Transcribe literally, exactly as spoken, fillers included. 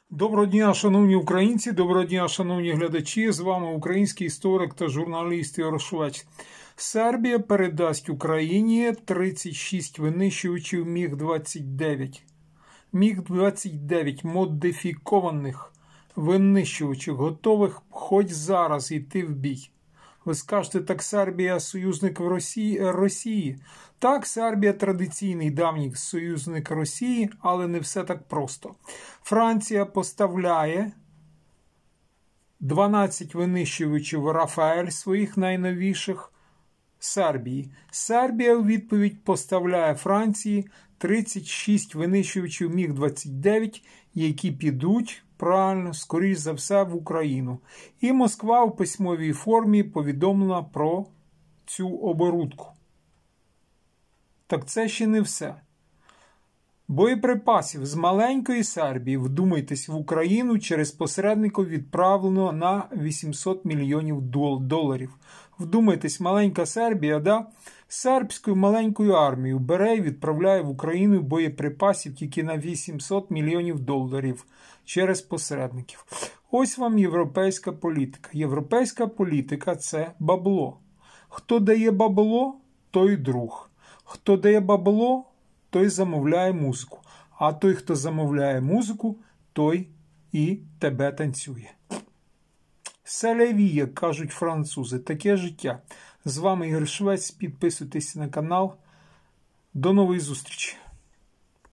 Доброго дня, шановні українці, доброго дня, шановні глядачі. З вами український історик та журналіст Ігор Швець. Сербія передасть Україні тридцять шість винищувачів Міг двадцять дев'ять. Міг двадцять дев'ять модифікованих винищувачів, готових хоч зараз йти в бій. Ви скажете, так Сербія союзник в Росії? Росії. Так, Сербія традиційний давній союзник Росії, але не все так просто. Франція поставляє дванадцять винищувачів Рафаель своїх найновіших Сербії. Сербія у відповідь поставляє Франції тридцять шість винищувачів Міг двадцять дев'ять, які підуть, правильно, скоріш за все, в Україну. І Москва у письмовій формі повідомила про цю оборудку. Так це ще не все. Боєприпасів з маленької Сербії, вдумайтесь, в Україну через посередників відправлено на вісімсот мільйонів доларів. Вдумайтесь, маленька Сербія, да? Сербською маленькою армією бере і відправляє в Україну боєприпасів тільки на вісімсот мільйонів доларів через посередників. Ось вам європейська політика. Європейська політика – це бабло. Хто дає бабло, той друг. Хто дає бабло, той замовляє музику. А той, хто замовляє музику, той і тебе танцює. Селяві, як кажуть французи, таке життя. З вами Ігор Швець, підписуйтесь на канал. До нової зустрічі!